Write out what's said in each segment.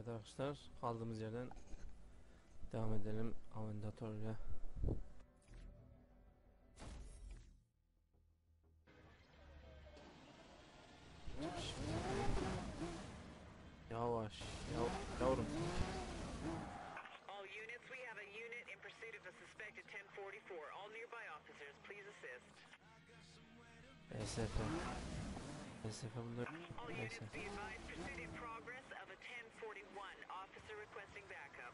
Evet arkadaşlar, kaldığımız yerden devam edelim Avendatör'le. Yavaş, yavrum. All units, we have a unit in pursuit of a suspected 1044. All nearby officers, please assist. SF. SF bunlar. All units, Neyse. be advised, pursuit in progress of a 1041. Officer requesting backup.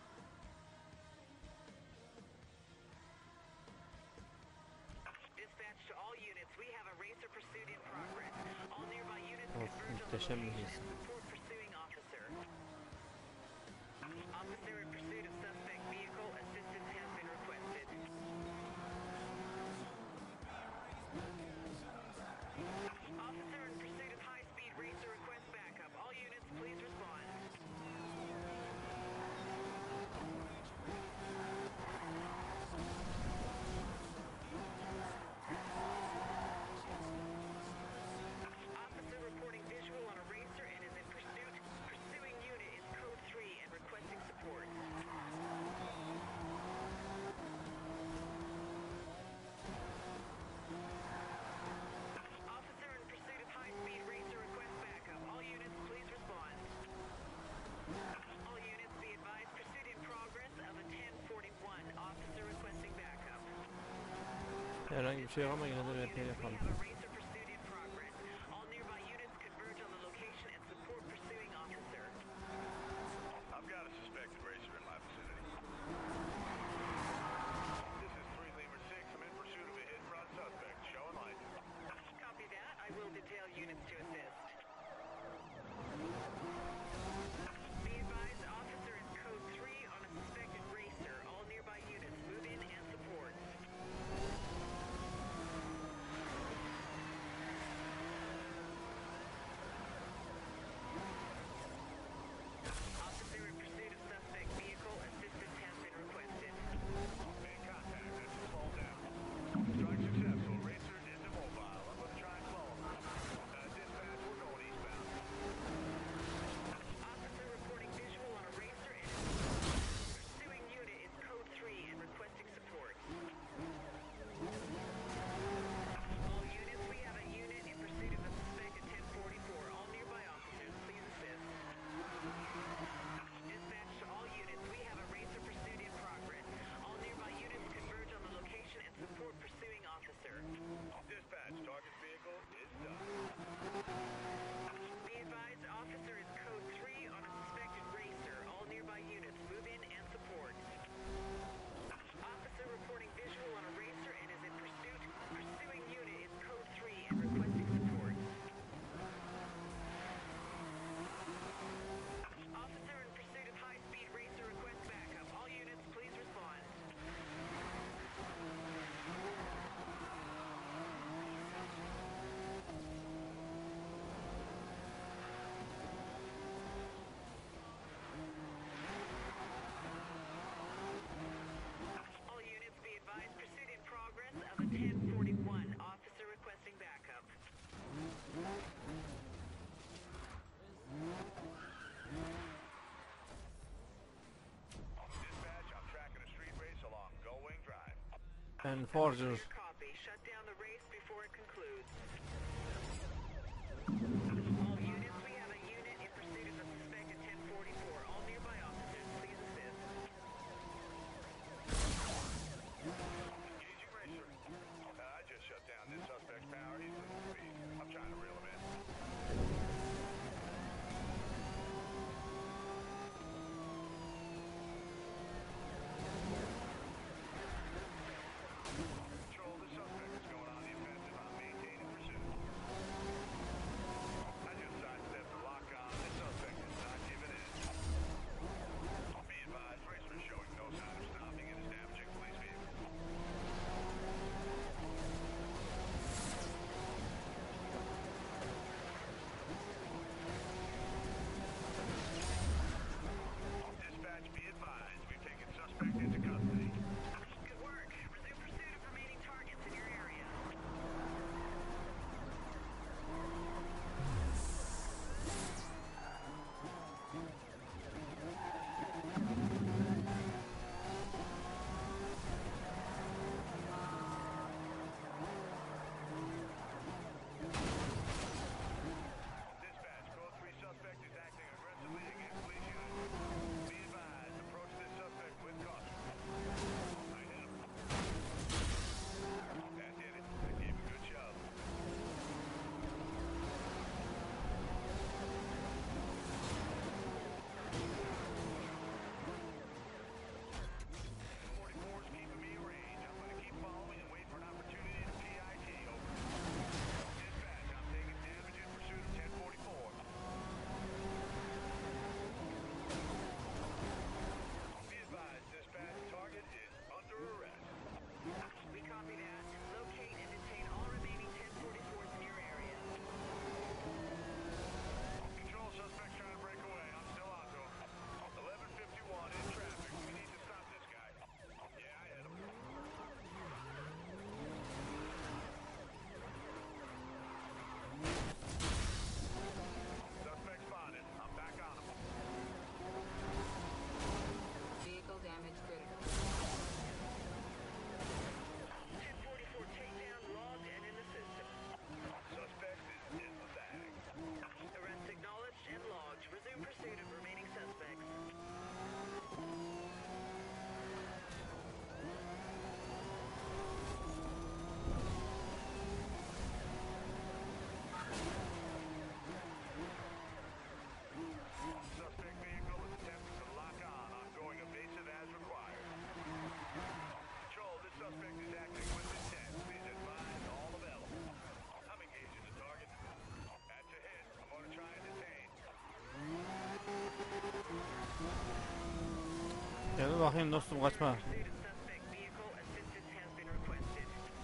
Dispatch to all units, we have a racer pursuit in progress. All nearby units Of, converge on the muhteşem bir location his. and support pursuing officer. Officer in pursuit of suspect vehicle, assistance has been requested. Officer in pursuit of high-speed racer request backup. All units, please respond. Officer reporting visual on a racer and is in pursuit. Pursuing unit is code 3 and requesting support. Officer in pursuit of high-speed racer request backup. All units, please respond. All units, be advised, pursuit in progress of a 1041. Officer requesting backup. Herhangi bir şey yok ama yine All de units, RP we yapalım. have a racer pursuit in progress. All nearby units converge on the location and support pursuing officer. I've got a suspected racer in my vicinity. This is 3 Lemur 6. I'm in pursuit of a hit-and-run suspect. Showing light. Copy that. I will detail units to assist. Be advised, officer is code 3 on a suspected racer. All nearby units move in and support. Officer in pursuit of suspect vehicle. Assistance has been requested. Main contact. That's a slow down. Strike successful. Racer is immobile. I'm going to try and slow him. Dispatch, we're going eastbound. Officer reporting visual on a racer and pursuing unit is code 3 and requesting support. All units, we have a unit in pursuit of a suspected 1044. All nearby officers, please assist. Dispatch to all units, we have a racer pursuit in progress. All nearby units converge on the location and support pursuing officer. Dispatch, target vehicle is done. Be advised, officer is code 3 on a suspected racer. All nearby units move in and support. Officer reporting visual on a racer and is in pursuit. Pursuing unit is code 3 and requesting support. Officer in pursuit of high-speed racer request backup. All units, please respond. All units, be advised, pursuit in progress of a 1041. Officer requesting backup. Dispatch, I'm tracking a street race along Gullwing Drive. Enforcer. Clear copy. Shut down the race before it concludes. All units, we have a unit in pursuit of a suspected 1044. All nearby officers, please assist. Engaging racer. I just shut down this suspect's power. He's losing speed. I'm trying to reel him in. Control Gel bir bakayım dostum, kaçma. Pursuit of suspect vehicle, assistance has been requested.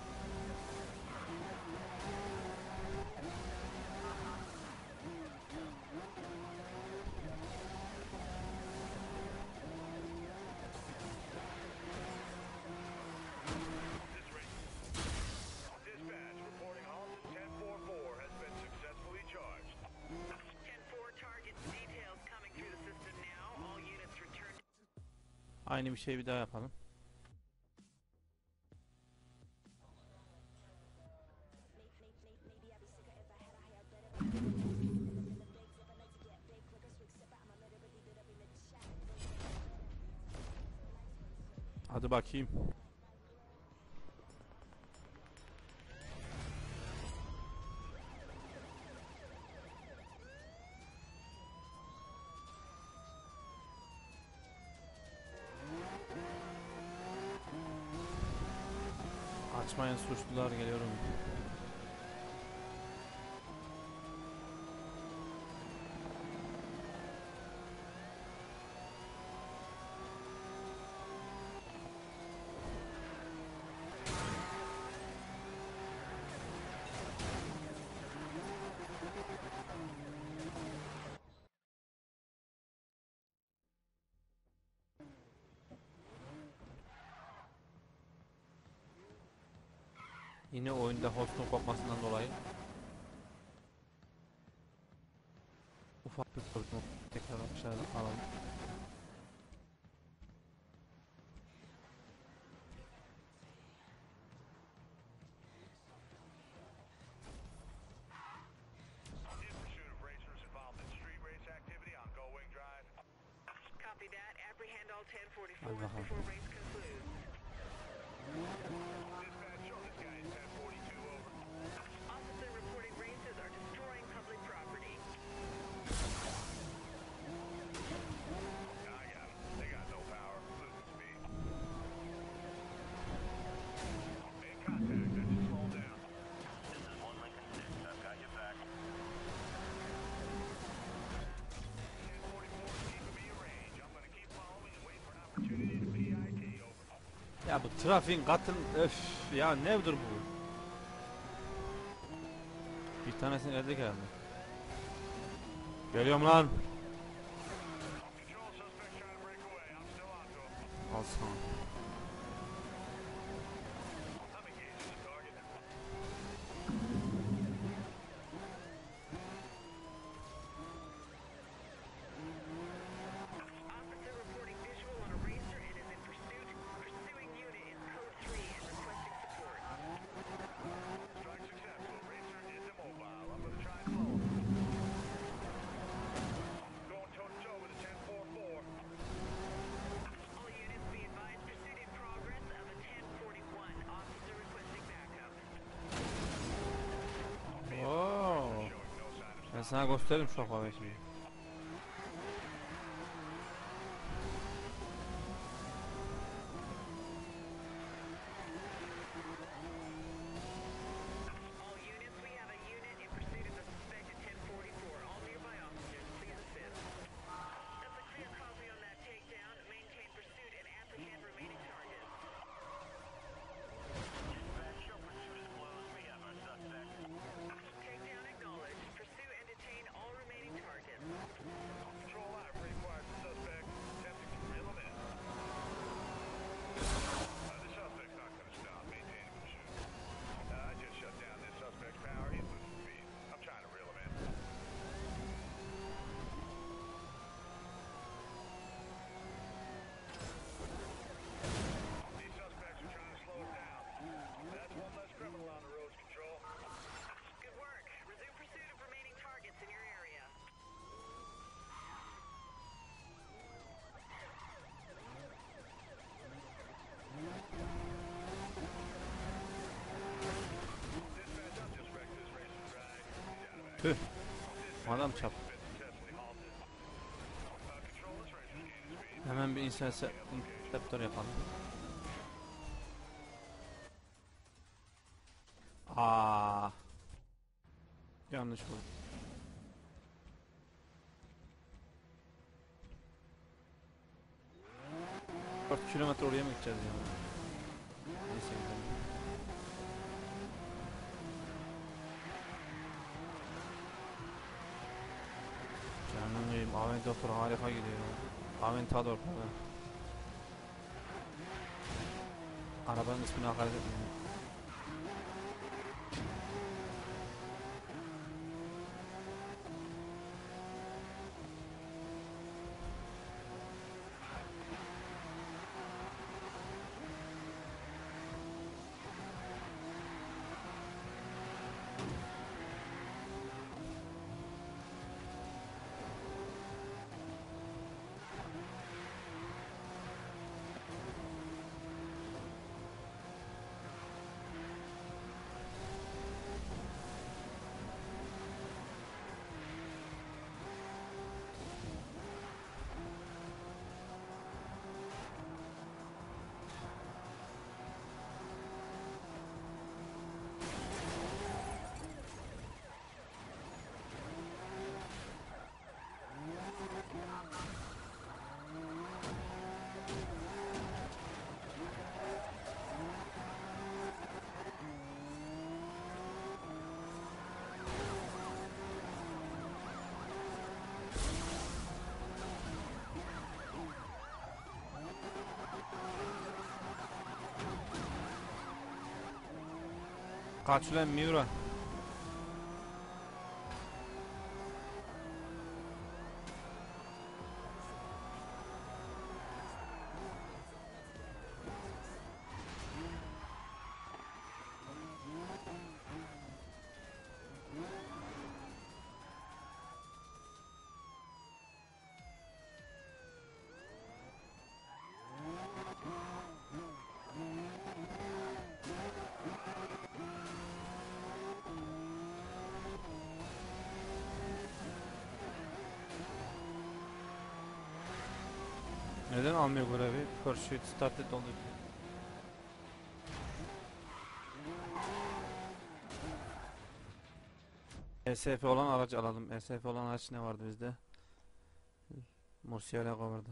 Dispatch reporting Halton 1044 has been successfully charged. 10-4 targets details coming through the system now. All units return to Aynı bir şey bir daha yapalım. Hadi bakayım. Açmayın suçlular, geliyorum. Yine oyunda hostun kopmasından dolayı ufak bir sorun oldu. Tekrar aşağıdan alalım. In pursuit of racers involved in street race activity on Gullwing Drive. copy that. Apprehend all 1044s Hadi bakalım. before race concludes. Dispatch, show this guy in 1042 over. Officer reporting racers are destroying public property. I got him. They got no power. Losing speed. In contact. That should slow down. This is 1 Lincoln 6. I've got your back. 1044 is keeping me in range. I'm gonna keep following and wait for an opportunity to PIT over. Ya bu trafiğin katın, öf ya, nedir bu? Bir tanesini eldik herhalde. Geliyorum lan. Control suspects trying to break away. I'm still on to him. Al sana. I'm engaging the target. Officer reporting visual on a racer and is in pursuit. Pursuing unit is code 3 and requesting support. Strike successful. Racer is immobile. I'm gonna try and slow him. Going toe-to-toe with a 1044. All units be advised pursuit in progress of a 1041. Officer requesting backup. Oo. Showing no sign of Ben sana gösteririm şu havayı şimdi. All units, we have a unit in pursuit of the suspect at 1044. All nearby officers, please assist. That's a clear copy on that takedown. Maintain pursuit and apprehend remaining targets. show pursuit is closed. We have our suspect. Takedown acknowledged. Pursue and detain all remaining targets. Control line required the suspect. Attempting to reel him in. The suspect's not gonna stop maintaining pursuit. I just shut down this suspect's power. He's losing speed. I'm trying to reel him in. These suspects are trying to slow us down. That's one less criminal on the roads, Control. Good work. Resume pursuit of remaining targets in your area. Dispatch, I'm just wrecked this racing drag. He's out of action. Tüh. Adam çap. Been successfully halted. Control, this racer's gaining speed. Hemen bir interceptor yapalım. Aa. Yanlış bu. 4 kilometre oraya mı gideceğiz ya? Neyse gidelim. Canım benim Aventador harika gidiyor. Aventador pardon. Arabanın ismini hakaret etmiyorum. Kaç ulan Miura? Neden almıyor görevi? Pursuit started oldu. SF olan aracı alalım. SF olan araç ne vardı bizde? Murcielago vardı.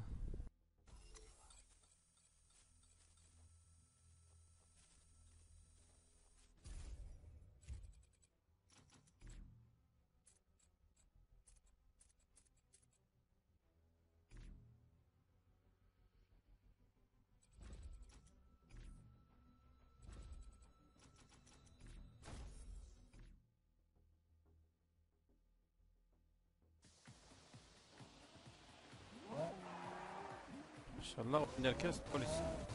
İnşallah herkes polis.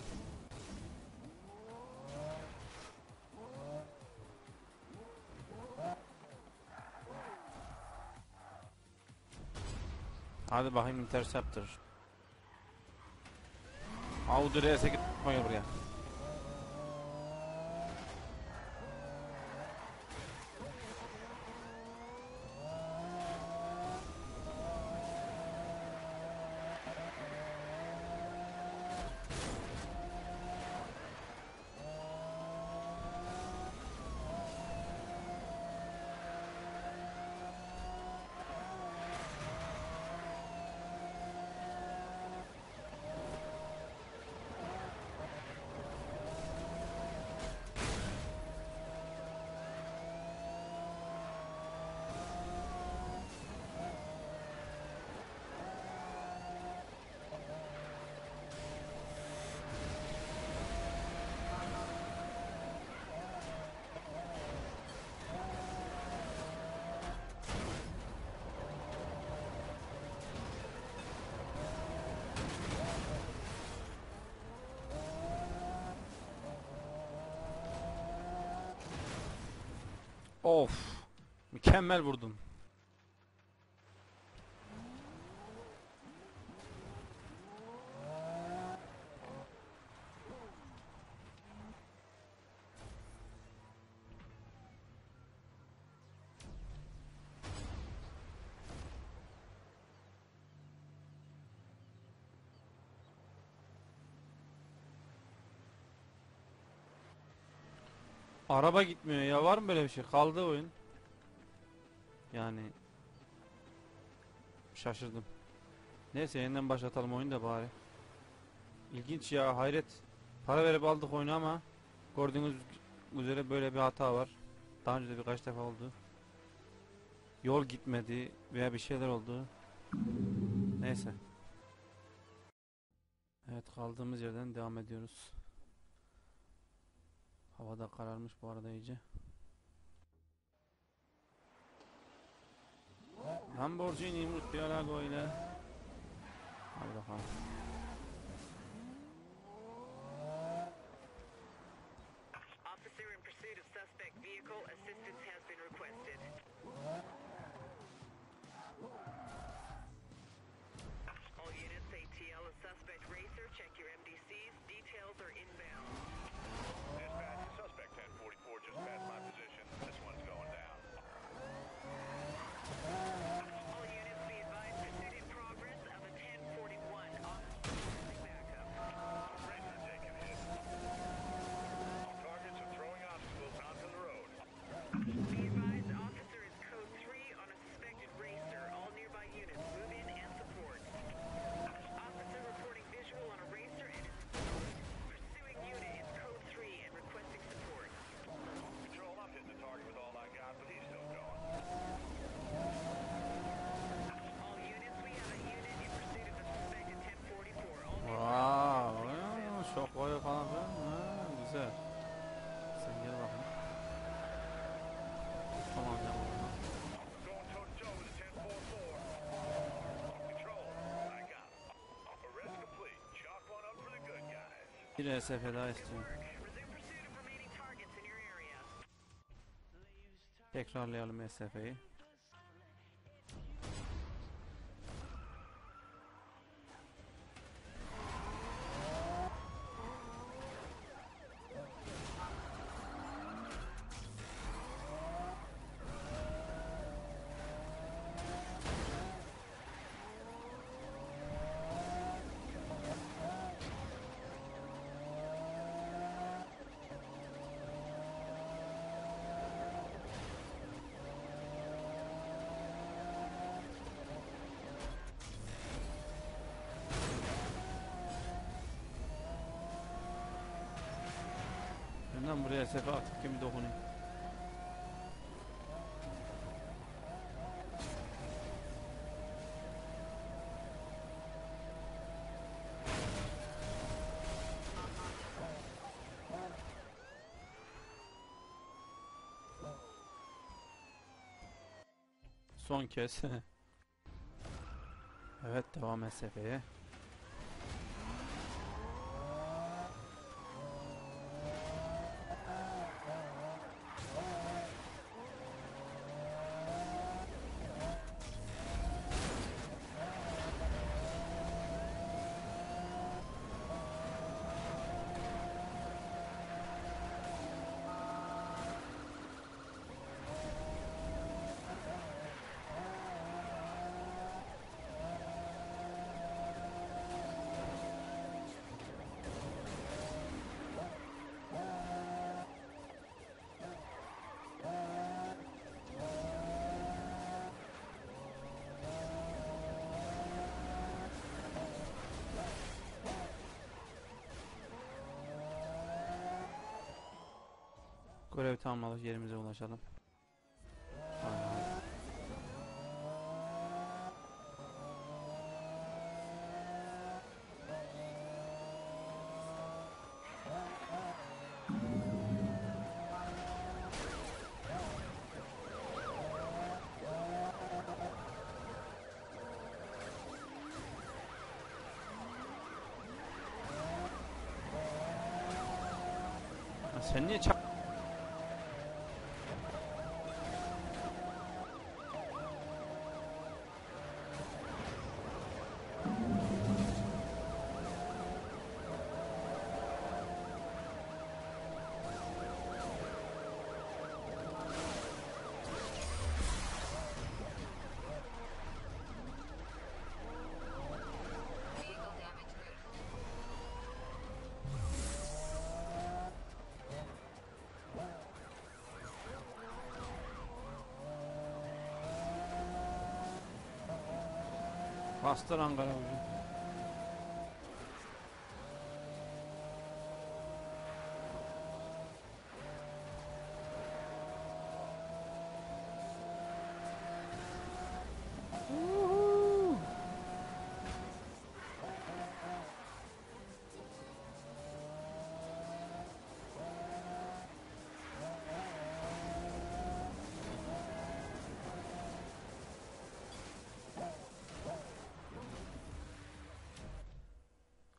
Hadi bakayım Interceptor. Audi R8 koy buraya. Of. Mükemmel vurdum. Araba gitmiyor ya, var mı böyle bir şey? Kaldı oyun. Yani şaşırdım. Neyse yeniden başlatalım oyunu da bari. İlginç ya, hayret. Para verip aldık oyunu ama gördüğünüz üzere böyle bir hata var. Daha önce de birkaç defa oldu. Yol gitmedi veya bir şeyler oldu. Neyse. Evet, kaldığımız yerden devam ediyoruz. Hava da kararmış bu arada iyice. Lamborghini Murcielago ile. Hadi bakalım. Officer in pursuit of suspect vehicle. Assistance has been requested. All units, ATL, a suspect racer. Check your MDCs. Details are inbound. Dispatch, suspect 1044 just passed my position. This one's going down. All units be advised, pursuit in progress of a 1041. Officer backup. Racer taking hit. Targets are throwing obstacles onto the road. Be advised, officer is code 3 on a suspected racer. All nearby units move in and support. Officer reporting visual on a racer and is pursuing unit in code 3 and requesting support. Control, I'm hitting the target with all I got, but he's still going. All units, we have a unit in pursuit of a suspected 1044. All Wow, şok boyu falan filan. Ha, güzel. Sen gel bakayım. Tamam ya. Going toe to toe with the 1044. Control, I got him. Arrest complete. Chalk one up for the good guys. Bir SF daha istiyorum. work. Resume pursuit of remaining targets in your area. Tekrarlayalım SF'yi. Önden buraya SF aktif gibi dokunayım. Son kez. Evet, devam SF'ye. Görev tamamladık, yerimize ulaşalım. Tamam. Ha, sen niye çak... Vehicle damage critical. Bastır Ankara ucu.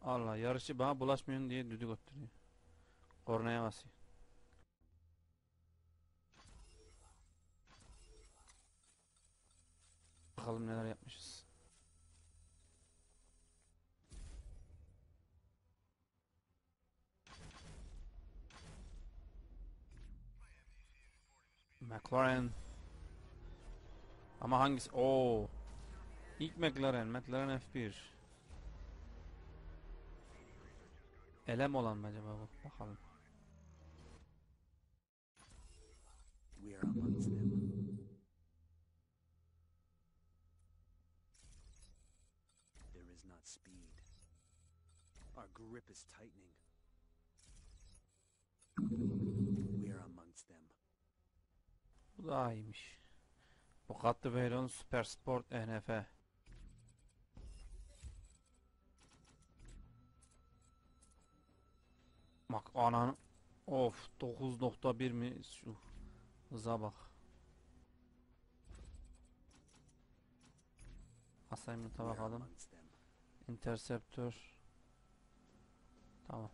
Allah, yarışı bana bulaşmıyorsun diye düdük öttürüyor. Kornaya basıyor. Bakalım neler yapmışız. McLaren. Ama hangisi? Oo. İlk McLaren F1. Elem olan mı acaba bu? Bakalım. We are amongst them. There is not speed. Our grip is tightening. We are amongst them. Bu daha iyiymiş. Bugatti Veyron Super Sport NF. Bak anan. Of, 9.1 mi? Şu hıza bak. Assignment'a We are bakalım. amongst them. Interceptor. Tamam.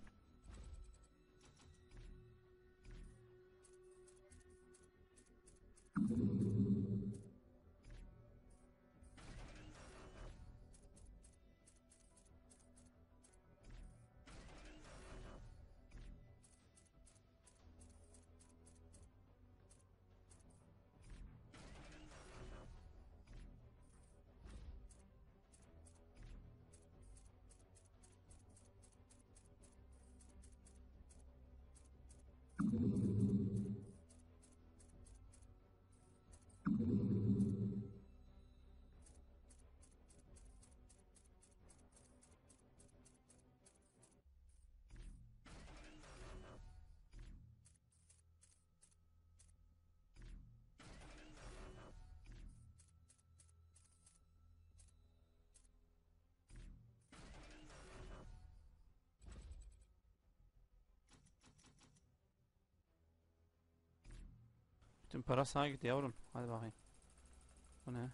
Bütün para sana gitti yavrum. Hadi bakayım. Bu ne?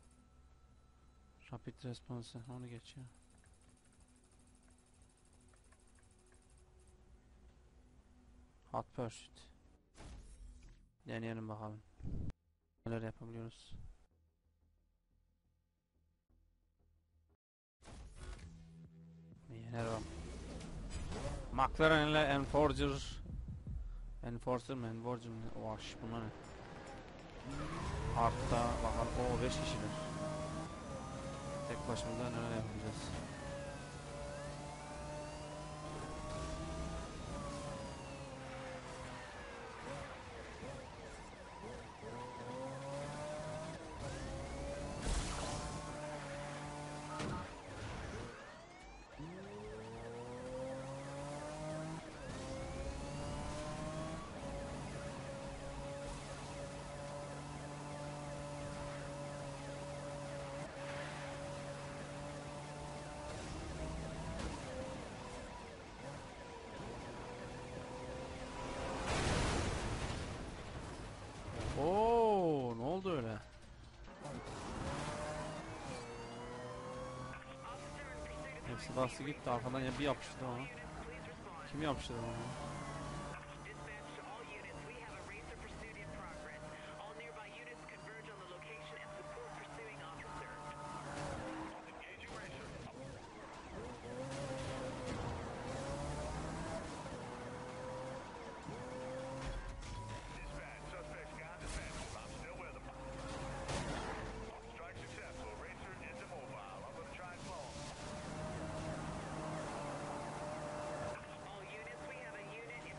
Rapid response. Onu geçiyor. Hot pursuit. Deneyelim bakalım. Neler yapabiliyoruz. Yener o. McLaren ile Enforcer mı? Enforcer mı? Oş, bunlar ne? Art'ta bakalım. O 5 kişiler. Tek başımıza neler yapacağız? Oo, ne oldu öyle? Hepsi bastı gitti, arkadan ya bir yapıştı ona. Kim yapıştı ona? Dispatch to all units. We have a racer pursuit in progress. All nearby units converge on the location and support pursuing officer. Engaging racer. Dispatch, suspect's gone defensive. I'm still with him. Strike successful. Racer is immobile. I'm gonna try and slow him. All units, we have a unit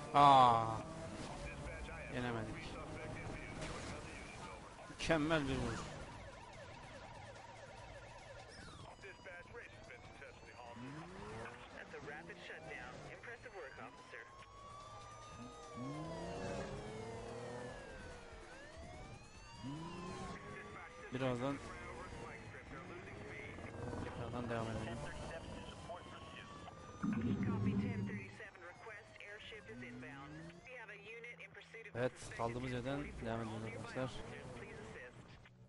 Aa, Dispatch, I have yenemedik. suspect in view. Joining other units, over. Mükemmel bir vuruş. Dispatch, race has been successfully halted. That's a rapid shutdown. Impressive work, officer. Birazdan tekrardan devam edelim. Copy 1037. Request airship is inbound. We have a unit in pursuit of Evet, suspected kaldığımız yerden 1044. devam All ediyoruz nearby arkadaşlar. officers, please assist.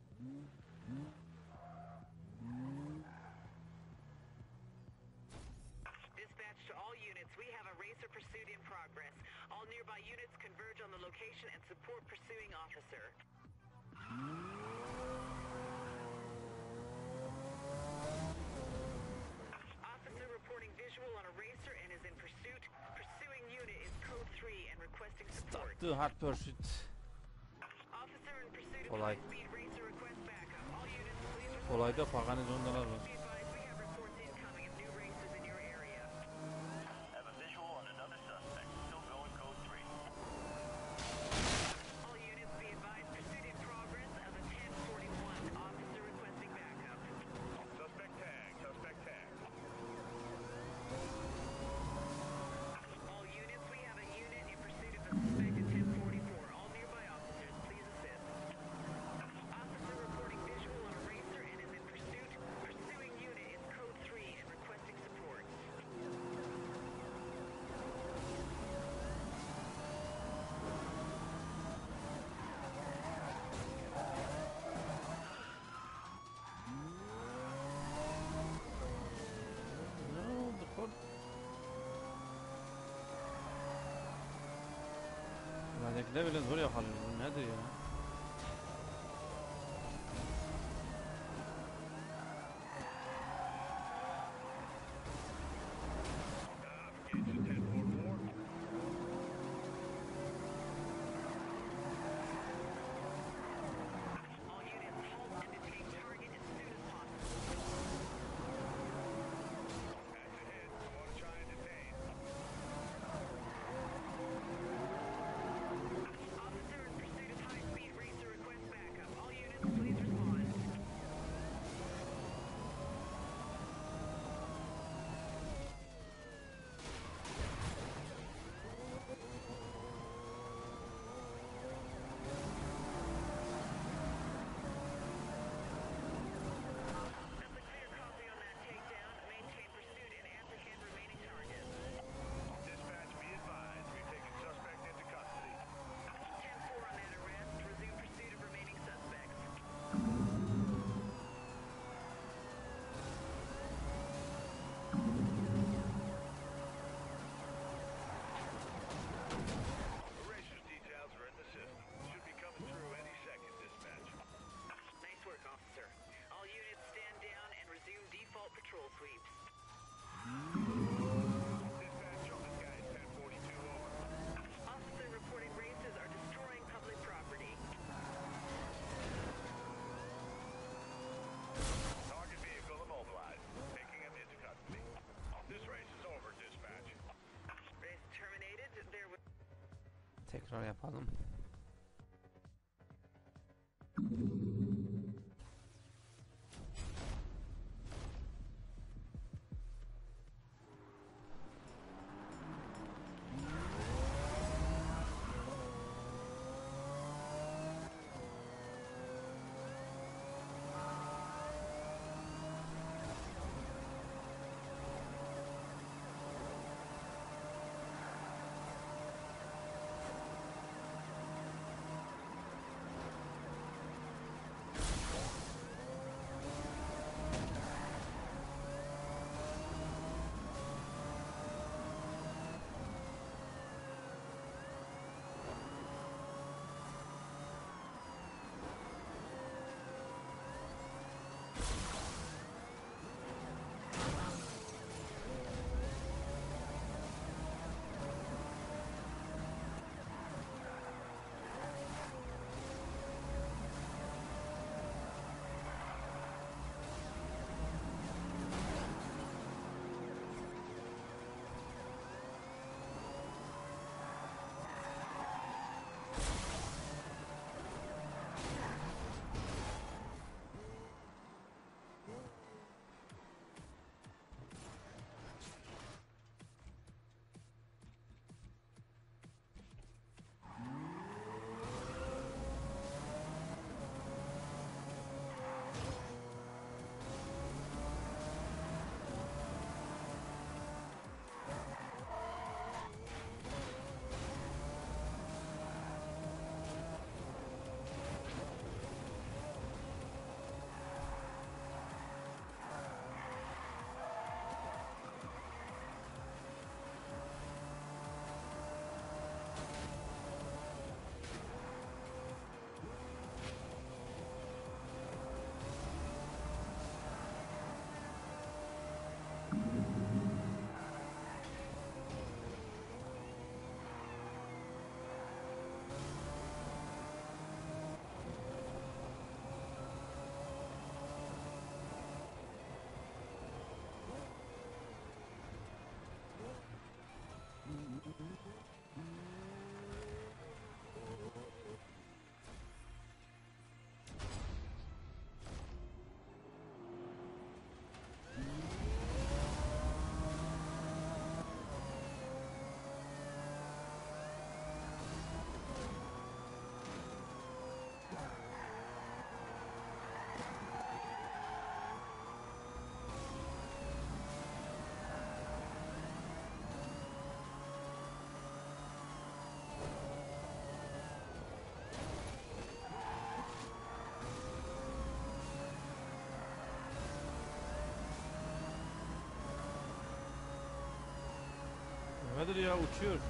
Dispatch to all units. We have a racer pursuit in progress. All nearby units converge on the location and support pursuing officer. Officer reporting visual on a racer and is in pursuit. Pursuing unit is code 3 and requesting support. The hard pursuit. Officer in pursuit of Kolay. high-speed racer request backup. All units, please report. Kolayda Pagani zondalar var. Be advised, we have reports incoming of new racers in your area. Have a visual on another suspect. Still going code 3. All units, be advised, pursuit in progress of a 1041. Officer requesting backup. Suspect tag. Suspect tag. All units, we have a unit in pursuit of a suspected 1044. All nearby officers, please assist. Officer reporting visual on a racer and is in pursuit. Pursuing unit is code 3 and requesting support. Ne oldu kod? Buradakiler bile zor yakalıyor. Bu nedir ya? Engage 1044. All units, halt and detain target as soon as possible. Patch ahead. I want to try and detain. Officer in pursuit of high-speed racer request backup. All units, please respond. That's a clear copy on that takedown. Maintain pursuit and apprehend remaining targets. Dispatch, be advised. We've taken suspect into custody. 10-4 on that arrest. Resume pursuit of remaining suspects. The racer's details are in the system. Should be coming through any second, dispatch. Nice work, officer. All units stand down and resume default patrol sweeps. Dispatch, on this guy is 1042 over. Officer reporting racers are destroying public property. Target vehicle immobilized. Taking him into custody. This race is over, dispatch. Race terminated. There was Tekrar yapalım. Tepedir ya, uçuyor.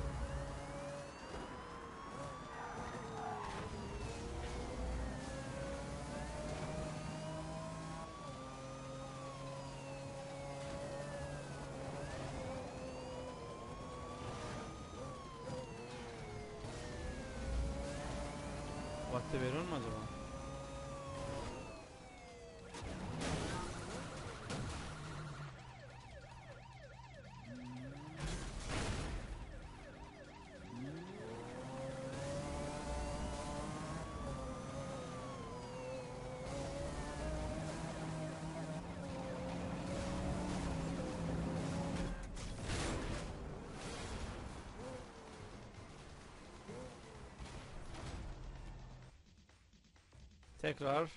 Vakti veriyor mu acaba? Tekrar.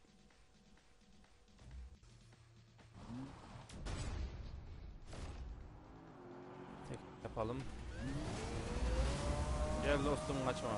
Yapalım. Gel dostum, kaçma.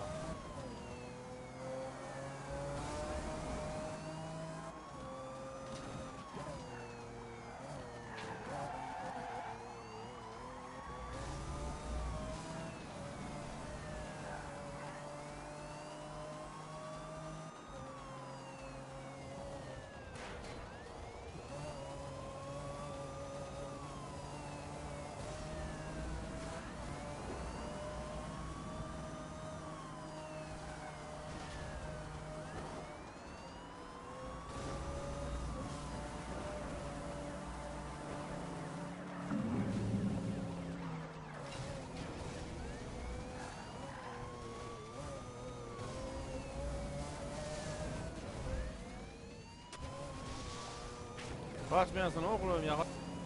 Kaçmayasın oğlum ya.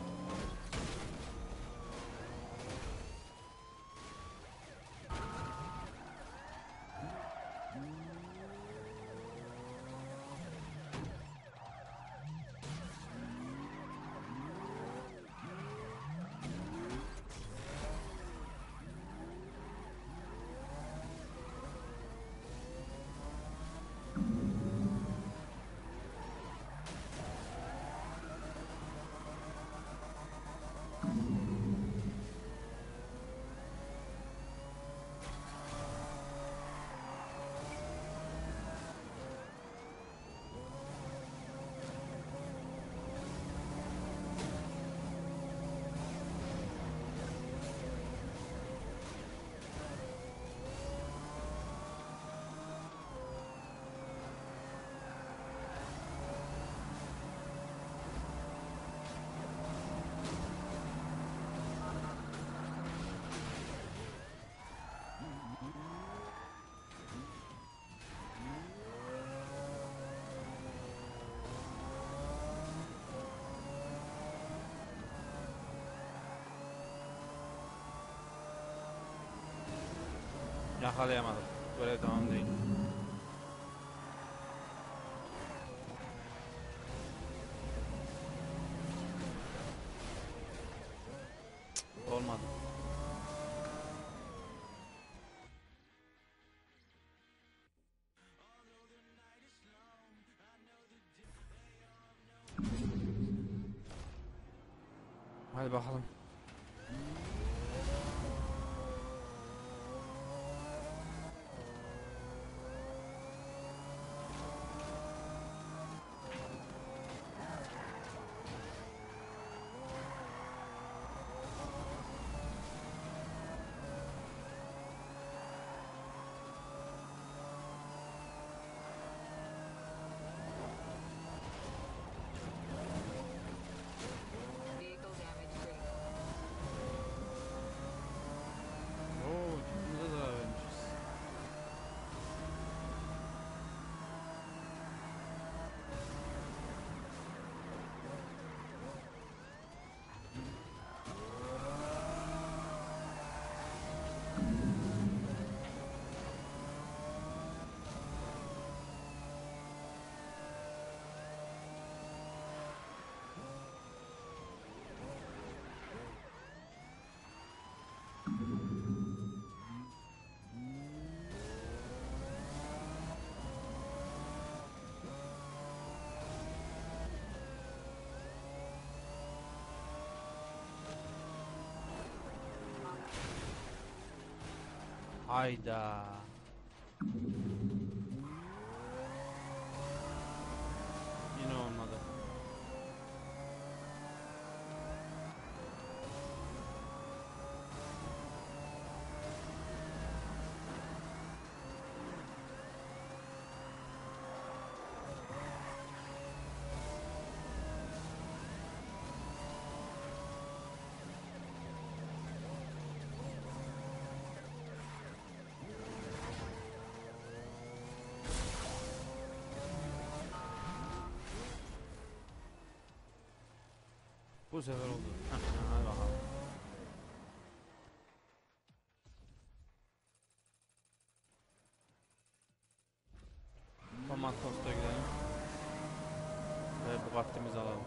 Yakalayamadım. Böyle tamam değil. Cık, olmadı. Hadi bakalım. Vehicle damage free. Oo, ciddi zarar vermişiz. Hayda. Yine olmadı. Bu sefer oldu. Hadi bakalım. Tomatos'ta gidelim. Ve bu vaktimizi alalım.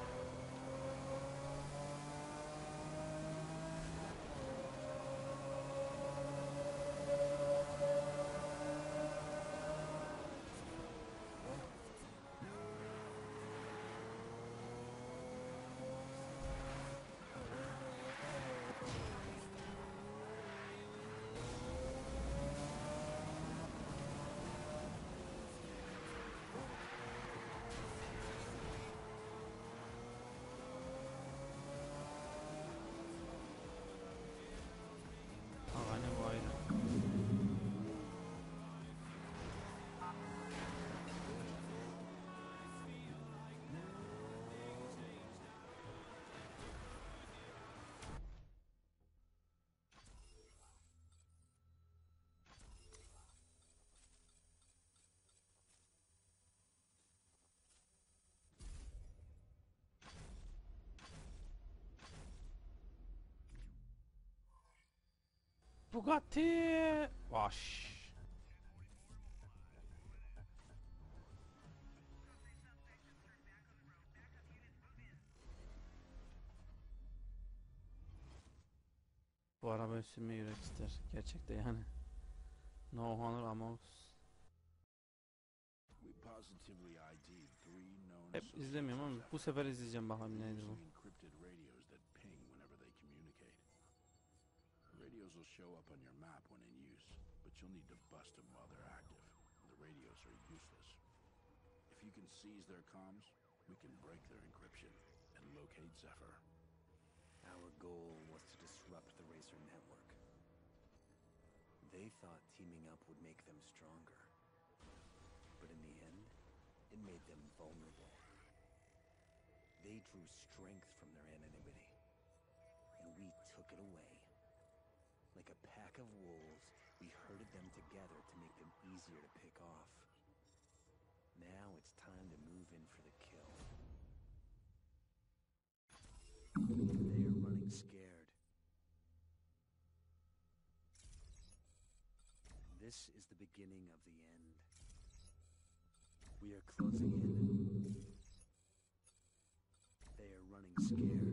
Aga ne bu ayrı. Bugatti. Vaş. Bu araba sürmeyi yürek ister. Gerçekte yani. No honor amongst. We positively ID'd 3 known Hep izlemiyorum ama bu sefer izleyeceğim bakalım nedir bu. using encrypted radios that ping whenever they communicate. The radios will show up on your map when in use, but you'll need to bust them while they're active. The radios are useless. If you can seize their comms, we can break their encryption and locate Zephyr. Our goal was to disrupt the Racer network. They thought teaming up would make them stronger. But in the end, it made them vulnerable. They drew strength from their anonymity, and we took it away. Like a pack of wolves, we herded them together to make them easier to pick off. Now it's time to move in for the kill. They are running scared. This is the beginning of the end. We are closing in. They are running scared.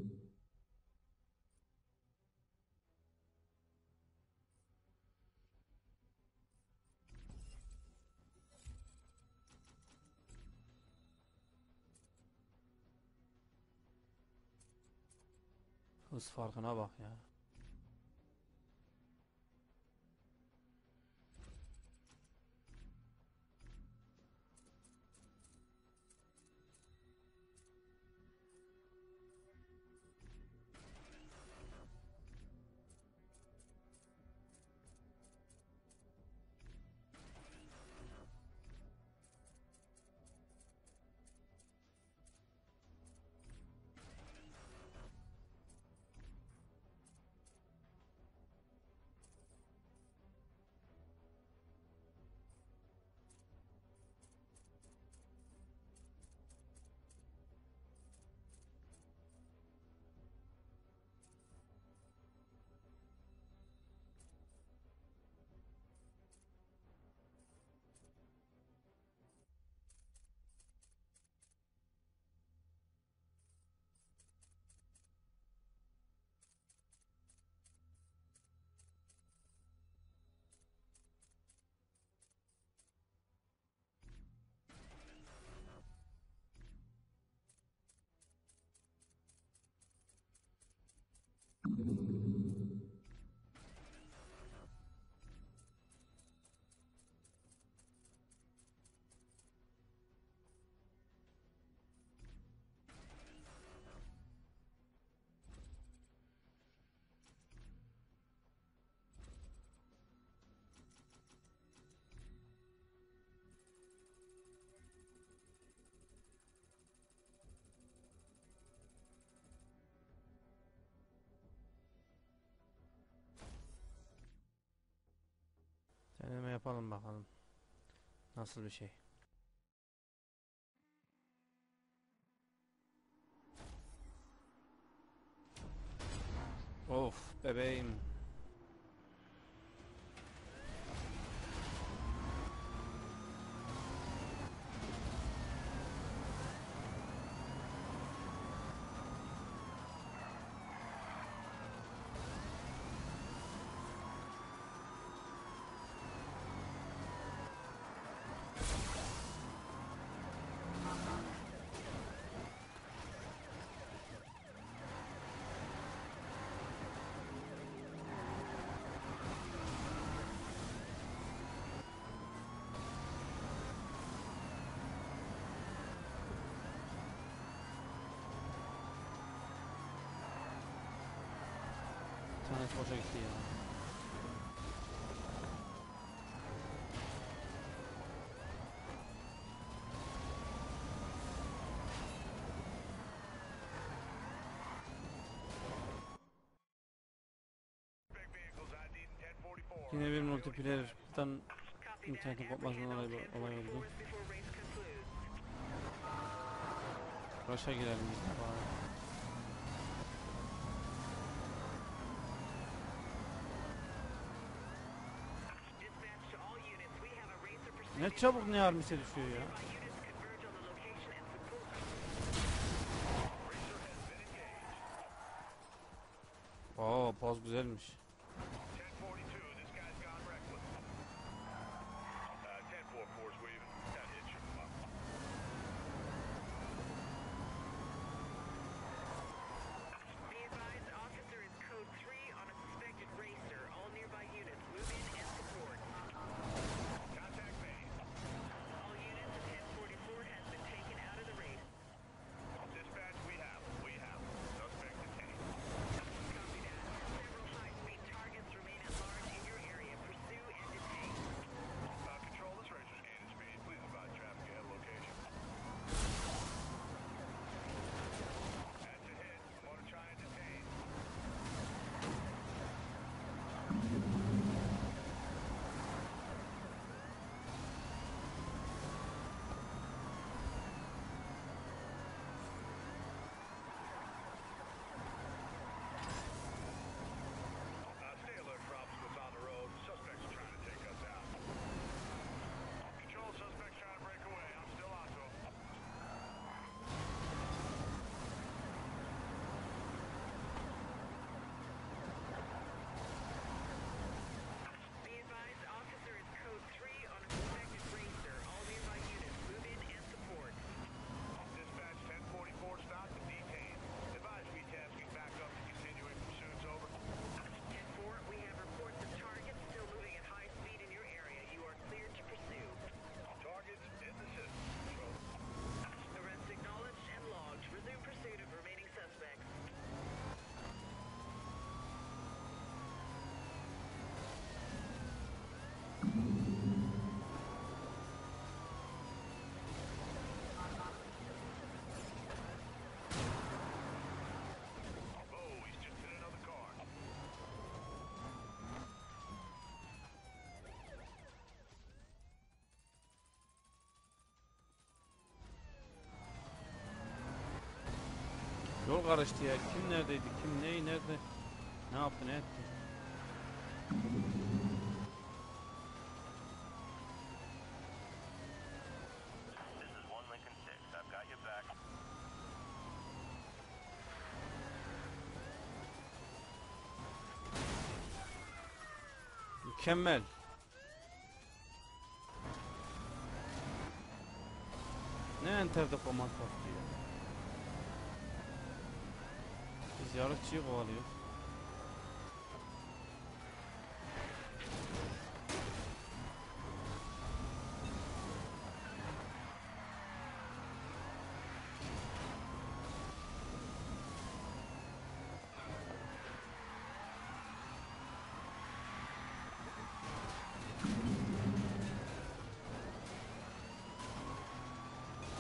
Hız farkına bak ya. yapalım bakalım. Nasıl bir şey. Of bebeğim. Bir tanesi boşa gitti ya. Big vehicles ID 1044. Yine bir multiplayer'dan Copy that. internetin kopmasından Apprehend all olay 1044s oldu. before race concludes. Rush'a girelim biz de bari. Dispatch to all units. We have a racer pursuit. Ne çabuk ne armise düşüyor ya. Nearby units converge on the location and support. Oo poz güzelmiş. 1042, this guy's gone reckless. 1044's waving. That hit you. Be advised, officer is code 3 on a suspected racer. All nearby units move in and support. Contact made. All units, 1044 has been taken out of the race. Dispatch, we have. Suspect detained. Copy that. Several high-speed targets remain at large in your area. Pursue and detain. Control, this racer's gaining speed. Please advise traffic ahead location. That's a hit. Want to try and detain. Stay alert for obstacles on the road. Suspects are trying to take us out. Control, suspects trying to break away. I'm still on to him. Be advised, officer is code 3 on a suspected racer. All nearby units move in and support. Dispatch 1044 stopped and detained. Advise retasking back up to continuing pursuits over. 10-4, we have reports of targets still moving at high speed in your area. You are cleared to pursue. Targets in the system. Control. Arrest acknowledged and logged. Resume pursuit of remaining suspects. Oh, he's just hit another car. Yol karıştı ya. Kim neredeydi? Kim neyi nerede? Ne yaptı ne etti? This is 1 Lincoln 6. I've got your back. Mükemmel. Ne enterde komand baktı ya. Biz yarışçıyı kovalıyoruz.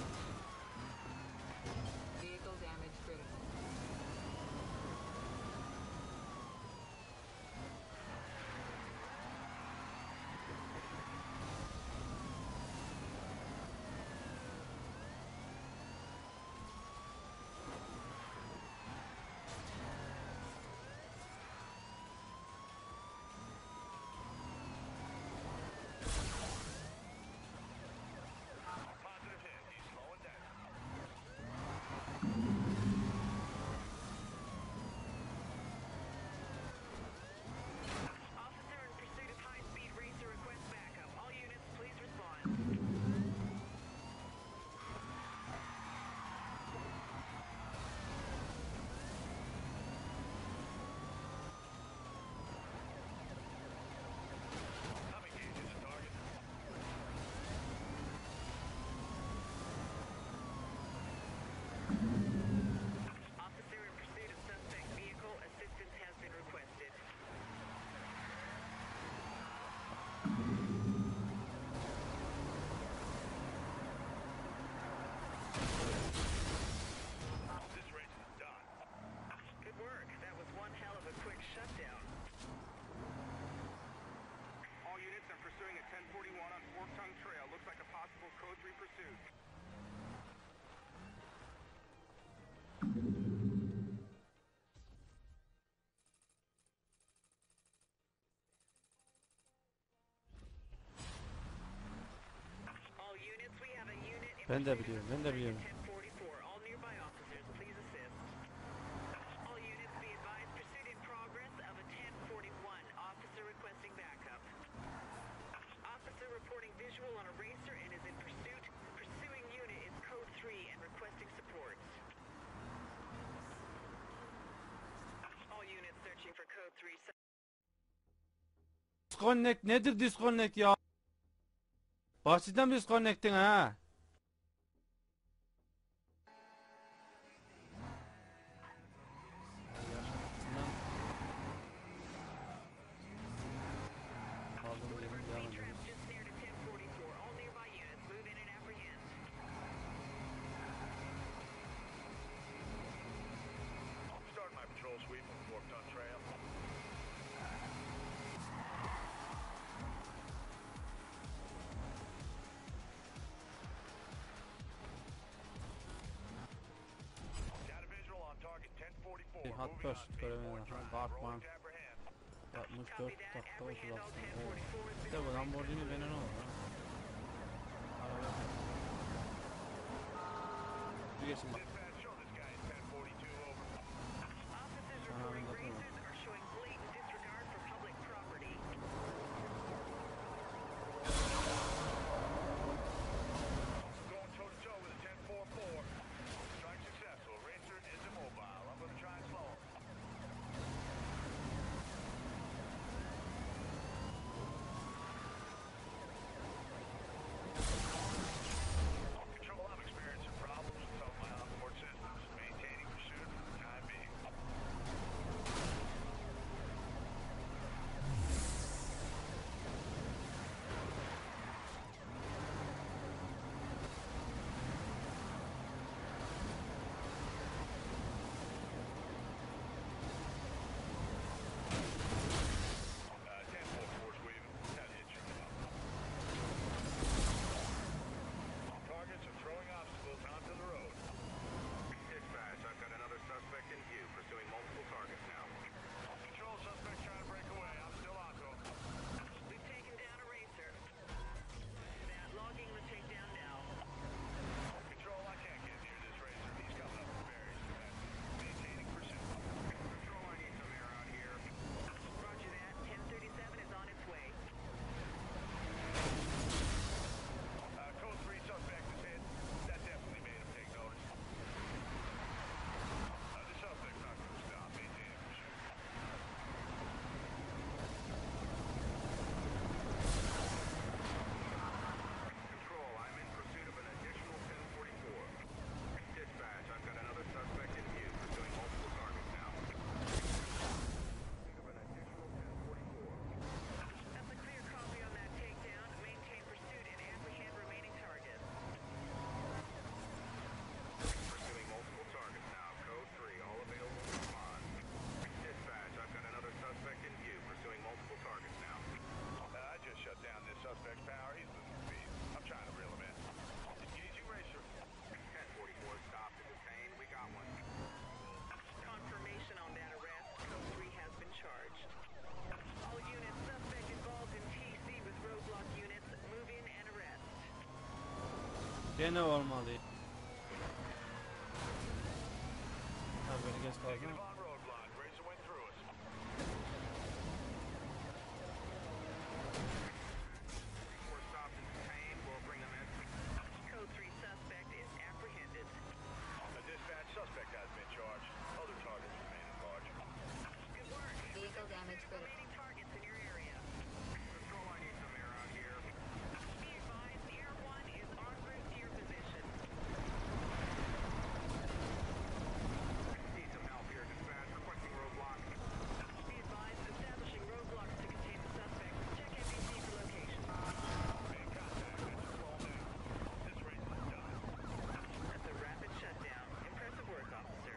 Vehicle damage critical. Ben de biliyorum, ben de biliyorum. 1044. All nearby officers, please assist. All units be advised, pursuit in progress of a 1041. Officer requesting backup. Officer reporting visual on a racer and is in pursuit. Pursuing unit is code 3 and requesting support. All units searching for code 3. Disconnect nedir disconnect ya? Bahçeden disconnect'in ha. Aldığımız yerden devam Traps ediyoruz. just near to 1044. All nearby units move in and apprehend. Start my patrol sweep on Fork Ton Trail. Got a visual on target 1044. Hat Moving baş on speed. görevine More bakın. drive. Batman Rolling to apprehend. 64 dakika Apprehend all 36. 1044. Bir de bu Lamborghini benim olur ha. Araba. Bir geçin bak. Dispatch, show this guy at 1042 over. Officers Sana reporting anlatırım. racers are showing blatant disregard for public property. Going toe to toe with a 1044. Strike successful. Racer is immobile. I'm gonna try and slow him. Control, I'm experiencing problems with some of my onboard systems. Maintaining pursuit for the time being. Targets are throwing obstacles onto the road. Dispatch, I've got another suspect in view, pursuing multiple targets now. Control, suspect trying to break away. I'm still on to him. We've taken down a racer. That logging the takedown now. Control, I can't get near this racer. He's coming up the berries. Maintaining pursuit. Control, I need some air out here. Roger that. 1037 is on its way. Code 3 suspect is hit. That definitely made him take notice. The suspect's not going to stop. Maintaining pursuit. Control, I'm in pursuit of an additional 1044. Dispatch, I've got another suspect in view, pursuing multiple targets now. Pursuit of an additional 1044. That's a clear copy on that takedown. Maintain pursuit and apprehend remaining targets. Pursuing multiple targets now. Code 3, all available respond. Dispatch, I've got another suspect in view, pursuing multiple targets now. I just shut down this suspect's power. He's losing speed. I'm trying to reel him in. Engaging racer. 1044 stopped and detained. We got one. Confirmation on that arrest. Code 3 has been charged. All units, suspect involved in TC with roadblock units. Move in and arrest. Gene olmalı. Tabii böyle geç Negative kaldım. on roadblock. Racer went through us. We're stopped and detained. We'll bring them in. Code 3 suspect is apprehended. A dispatch suspect has been charged. Other targets remain in large. Good work. Vehicle damage critical. Remaining targets in your area. Control, I need some air out here. Be advised, Air 1 is en route to your position. Need some help here, dispatch. Requesting roadblock. Be advised, establishing roadblocks to contain the suspect. Check NBC for location. Main contact. That's a slow down. This race is done. That's a rapid shutdown. Impressive work, officer.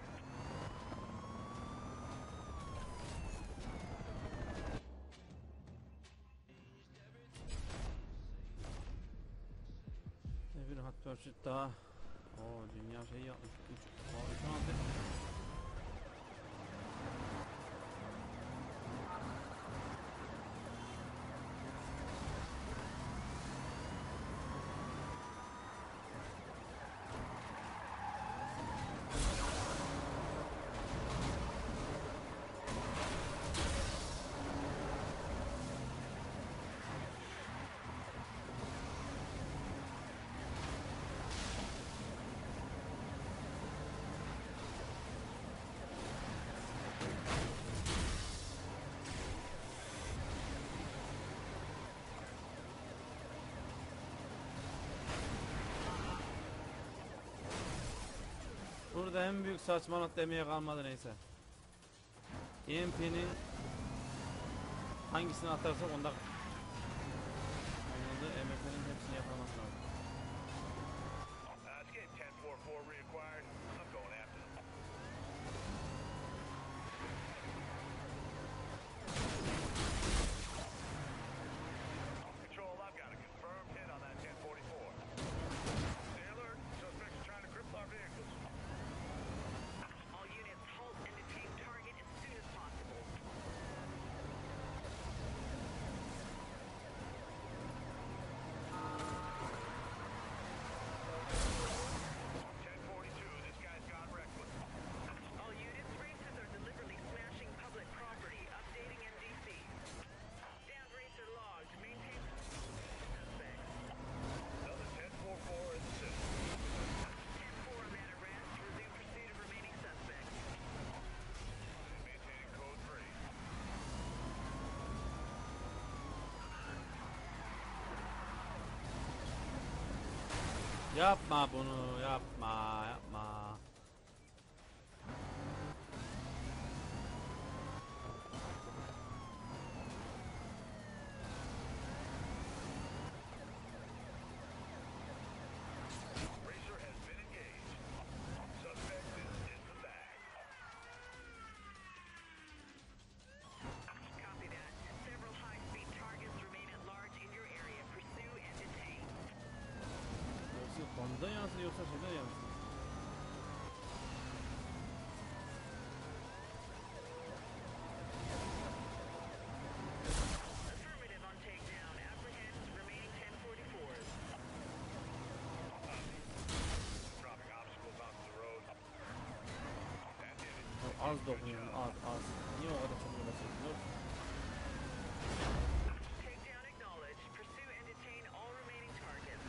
Bir hat pursuit daha. Oo dünya şey yapmış. 16. burada en büyük saçmalık demeye kalmadı neyse. EMP'nin hangisini atarsak onda olmadı. EMP'nin hepsini yakalaması lazım. Escape 1044 reacquired. I'm going after them. Control, I've got a confirmed hit on that 1044. Stay alert. Suspects are trying to cripple our vehicles. All units halt and detain target as soon as possible. This guy's gone reckless. All units, racers are deliberately smashing public property. Updating MDC. Down racer logged. Maintain suspects. Another 1044 in the system. 10-4, I'm at arrest. Resume pursuit of remaining suspects. Maintaining code 3. Yapma bunu, yapma, yapma. Racer has been engaged. Suspect is in the bag. Copy that. Several high-speed targets remain at large in your area. Pursue and detain. Yoksa konudan yansın yoksa şeyden yansın. Affirmative on takedown. Apprehend remaining 1044s. Dropping obstacles onto the road. That did it. Ya az dokunuyorum, az. Niye o kadar çok uğraşıyorsun? Takedown acknowledged. Pursue and detain all remaining targets.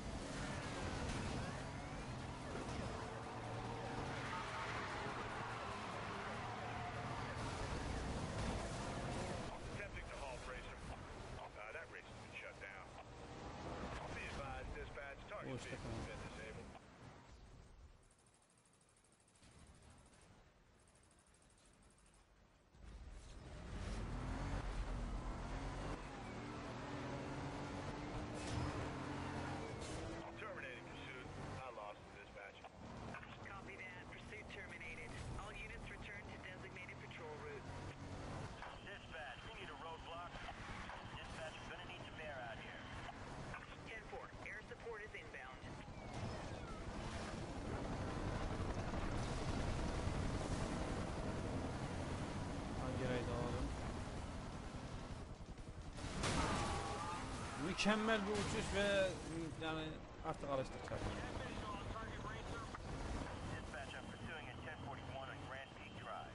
Attempting to halt racer. That racer's been shut down. Be advised, dispatch, target Boş vehicle takım. has been disabled. Terminating pursuit. I lost the dispatch. Copy that. Pursuit terminated. All units return to designated patrol routes. Dispatch, we need a roadblock. Dispatch, we're gonna need some air out here. 10-4. Air support is inbound. Hangi rayda alalım? Mükemmel bir uçuş ve yani artık alıştık. Dispatch, I'm pursuing a 1041 on Grand Peak Drive.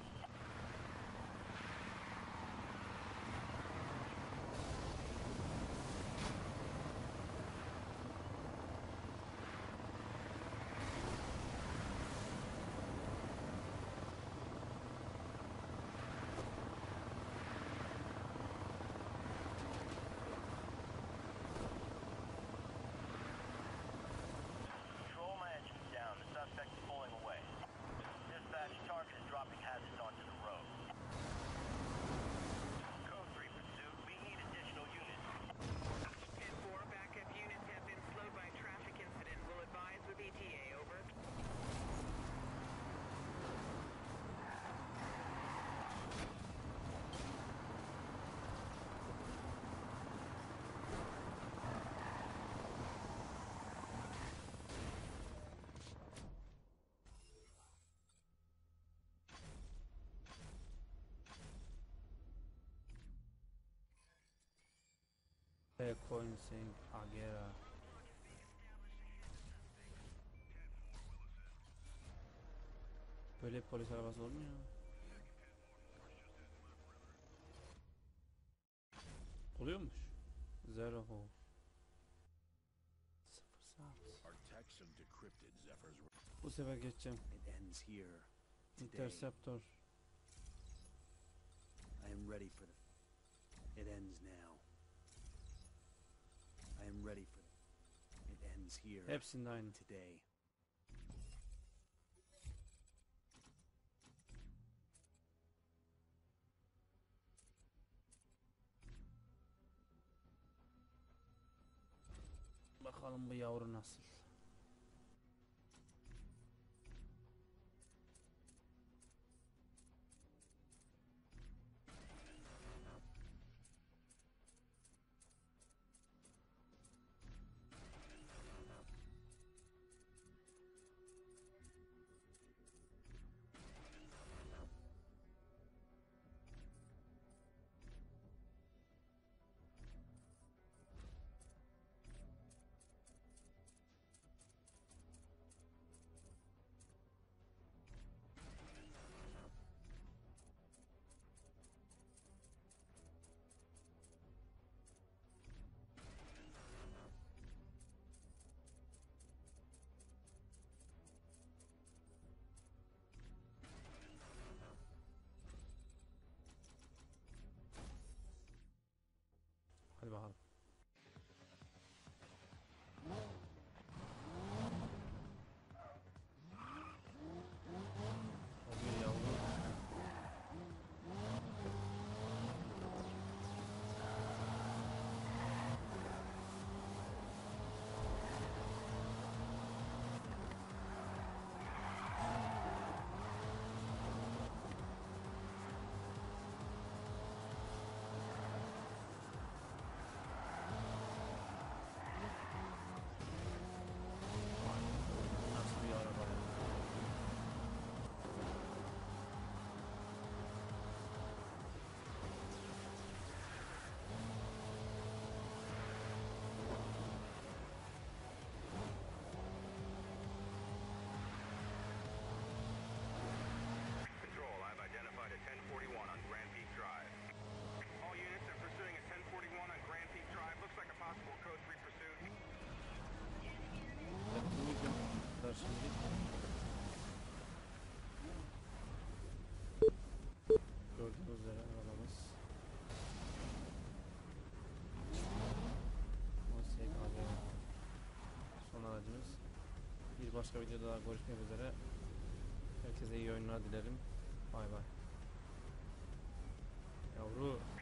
Control, my engine's down. The suspect is pulling away. Dispatch, target is dropping hazards onto the road. Code 3 pursuit. We need additional units. 10-4. Backup units have been slowed by traffic incident. Will advise with ETA. Over. Coinsing Agera. Böyle polis arabası olur mu ya? Oluyormuş. Zero hole. 0 saat. Our techs have decrypted Zephyr's. Bu sefer geçeceğim. It ends here. Today. Interceptor. I am ready for the... It ends now. I am ready for the... It ends here. Hepsinde aynı. Today. Bakalım bu yavru nasıl. Hadi bakalım. Hadi yavrum. Nasıl bir araba ya? Control, I've identified a 1041 on Grand Peak Drive. All units are pursuing a 1041 on Grand Peak Drive. Looks like a possible code 3 pursuit. Yapmayacağım. Şimdi. Gördüğünüz üzere arabamız. OSKB son aracımız. Bir başka videoda daha görüşmek üzere. Herkese iyi oyunlar dilerim. Bay bay. Yavru.